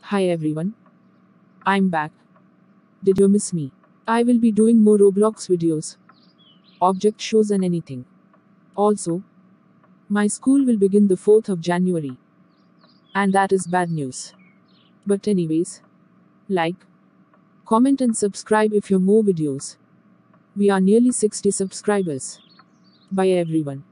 Hi everyone, I'm back. Did you miss me? I will be doing more Roblox videos, object shows and anything. Also, my school will begin the 4th of January, and that is bad news. But anyways, like, comment and subscribe if you more videos. We are nearly 60 subscribers. Bye everyone.